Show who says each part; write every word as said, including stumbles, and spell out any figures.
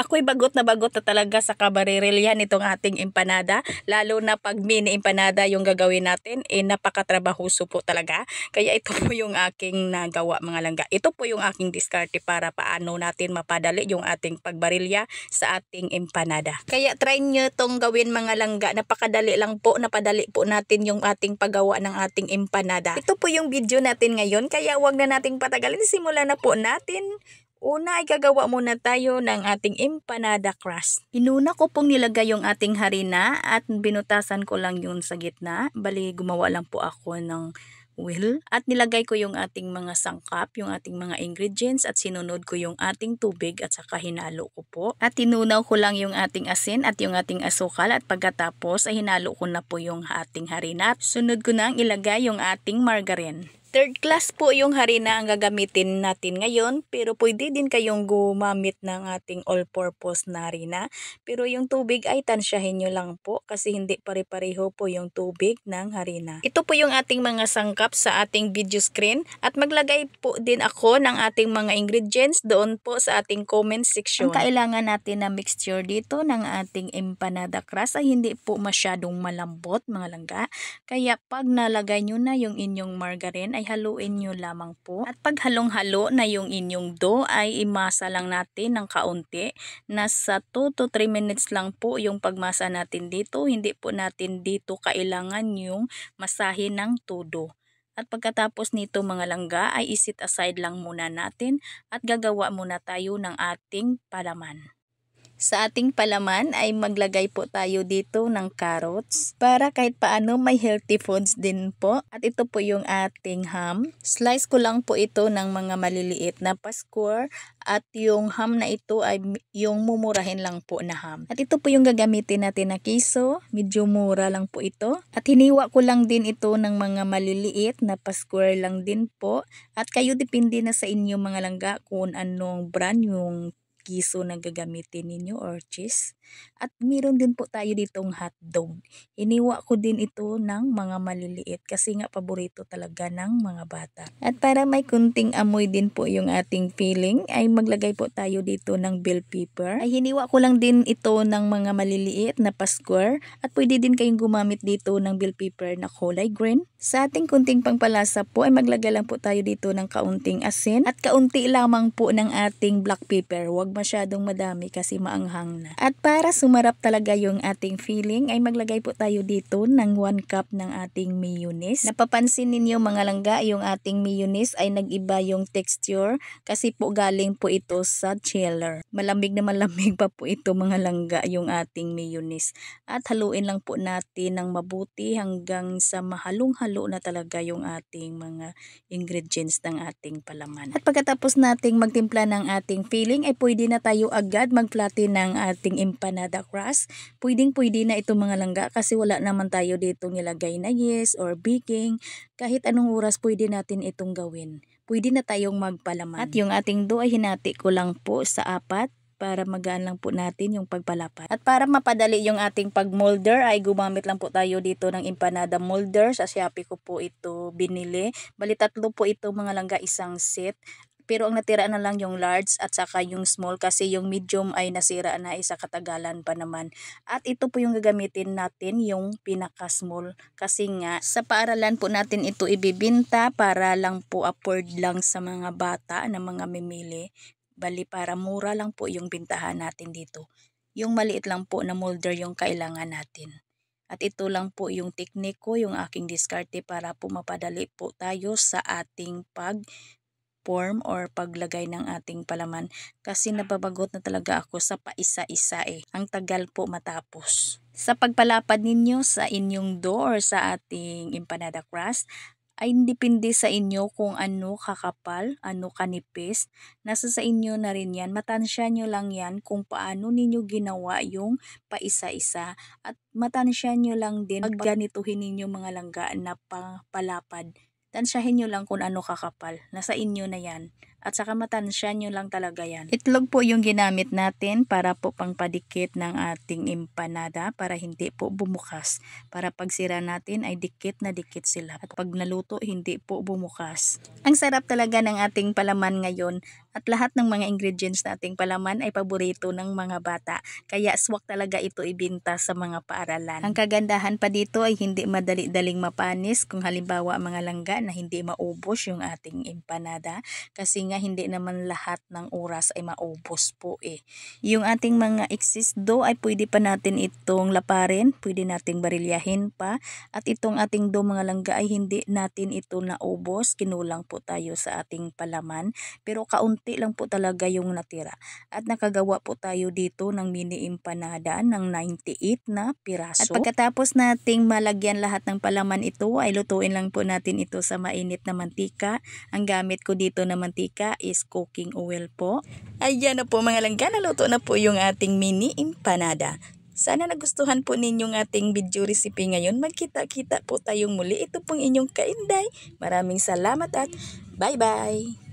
Speaker 1: Ako'y bagot na bagot na talaga sa kabarerilya nitong ating empanada. Lalo na pag mini empanada yung gagawin natin, eh napakatrabahoso po talaga. Kaya ito po yung aking nagawa mga langga. Ito po yung aking diskarte para paano natin mapadali yung ating pagbarilya sa ating empanada. Kaya try nyo itong gawin mga langga. Napakadali lang po, napadali po natin yung ating paggawa ng ating empanada. Ito po yung video natin ngayon, kaya wag na nating patagalin. Simulan na po natin. Una ay gagawa muna tayo ng ating empanada crust. Inuna ko pong nilagay yung ating harina at binutasan ko lang yun sa gitna. Bali gumawa lang po ako ng wheel. At nilagay ko yung ating mga sangkap, yung ating mga ingredients at sinunod ko yung ating tubig at saka hinalo ko po. At tinunaw ko lang yung ating asin at yung ating asukal at pagkatapos ay hinalo ko na po yung ating harina. Sunod ko na ang ilagay yung ating margarine. Third class po yung harina ang gagamitin natin ngayon, pero pwede din kayong gumamit ng ating all-purpose na harina. Pero yung tubig ay tansyahin nyo lang po kasi hindi pare-pareho po yung tubig ng harina. Ito po yung ating mga sangkap sa ating video screen at maglagay po din ako ng ating mga ingredients doon po sa ating comment section. Ang kailangan natin na mixture dito ng ating empanada crust ay hindi po masyadong malambot mga langga. Kaya pag nalagay nyo na yung inyong margarine ay haluin nyo lamang po. At pag halong-halo na yung inyong dough ay imasa lang natin ng kaunti. Nasa two to three minutes lang po yung pagmasa natin dito. Hindi po natin dito kailangan yung masahin ng todo. At pagkatapos nito mga langga ay isit aside lang muna natin at gagawa muna tayo ng ating palaman. Sa ating palaman ay maglagay po tayo dito ng carrots para kahit paano may healthy foods din po. At ito po yung ating ham. Slice ko lang po ito ng mga maliliit na pa-square at yung ham na ito ay yung mumurahin lang po na ham. At ito po yung gagamitin natin na kiso. Medyo mura lang po ito. At hiniwa ko lang din ito ng mga maliliit na pa-square lang din po. At kayo depende na sa inyo mga langga kung anong brand yung kiso na gagamitin ninyo or cheese. At meron din po tayo ditong hotdog. Iniwa ko din ito ng mga maliliit kasi nga paborito talaga ng mga bata. At para may kunting amoy din po yung ating filling ay maglagay po tayo dito ng bell pepper. Ay hiniwa ko lang din ito ng mga maliliit na pa-square at pwede din kayong gumamit dito ng bell pepper na kulay green. Sa ating kunting pangpalasa po ay maglagay lang po tayo dito ng kaunting asin at kaunti lamang po ng ating black pepper. Huwag masyadong madami kasi maanghang na. At para sumarap talaga yung ating filling ay maglagay po tayo dito ng one cup ng ating mayonnaise. Napapansin ninyo mga langga yung ating mayonnaise ay nag-iba yung texture kasi po galing po ito sa chiller. Malamig na malamig pa po ito mga langga yung ating mayonnaise. At haluin lang po natin ng mabuti hanggang sa mahalong-halo na talaga yung ating mga ingredients ng ating palaman. At pagkatapos nating magtimpla ng ating filling ay pwede na tayo agad magplati ng ating empanada crust. Pwedeng pwede na ito mga langga kasi wala naman tayo dito nilagay na yeast or baking. Kahit anong oras pwede natin itong gawin. Pwede na tayong magpalaman. At yung ating dough ay hinati ko lang po sa apat para magaan lang po natin yung pagpalapat. At para mapadali yung ating pagmolder ay gumamit lang po tayo dito ng empanada molder. Sa Shopee ko po ito binili. Bali tatlo po ito mga langga, isang set. Pero ang natira na lang yung large at saka yung small kasi yung medium ay nasira na isa katagalan pa naman. At ito po yung gagamitin natin yung pinaka-small kasi nga sa paaralan po natin ito ibibinta para lang po afford lang sa mga bata na mga mimili. Bali para mura lang po yung bintahan natin dito. Yung maliit lang po na molder yung kailangan natin. At ito lang po yung teknik ko, yung aking diskarte para po mapadali po tayo sa ating pag form or paglagay ng ating palaman kasi nababagot na talaga ako sa paisa-isa eh. Ang tagal po matapos. Sa pagpalapad ninyo sa inyong dough or sa ating empanada crust ay depende sa inyo kung ano kakapal, ano kanipis. Nasa sa inyo na rin yan. Matansya nyo lang yan kung paano ninyo ginawa yung paisa-isa. At matansya nyo lang din pag ganituhin ninyo mga langga na palapad. Tansyahin nyo lang kung ano kakapal. Nasa inyo na yan. at saka matansya nyo lang talaga yan. Itlog po yung ginamit natin para po pangpadikit ng ating empanada para hindi po bumukas. Para pag sira natin ay dikit na dikit sila. At pag naluto, hindi po bumukas. Ang sarap talaga ng ating palaman ngayon at lahat ng mga ingredients na ating palaman ay paborito ng mga bata. Kaya swak talaga ito ibinta sa mga paaralan. Ang kagandahan pa dito ay hindi madali-daling mapanis kung halimbawa mga langga na hindi maubos yung ating empanada. Kasi nga hindi naman lahat ng oras ay maubos po eh. Yung ating mga excess dough ay pwede pa natin itong laparin, pwede nating barilyahin pa. At itong ating dough mga langga ay hindi natin ito naubos, kinulang po tayo sa ating palaman. Pero kaunti lang po talaga yung natira. At nakagawa po tayo dito ng mini empanada ng ninety-eight na piraso. At pagkatapos nating malagyan lahat ng palaman ito ay lutuin lang po natin ito sa mainit na mantika. Ang gamit ko dito na mantika is cooking oil po. Ayan na po mga langga, naluto na po yung ating mini empanada. Sana nagustuhan po ninyong ating video recipe ngayon. Magkita-kita po tayong muli. Ito pong inyong Kainday. Maraming salamat at bye-bye!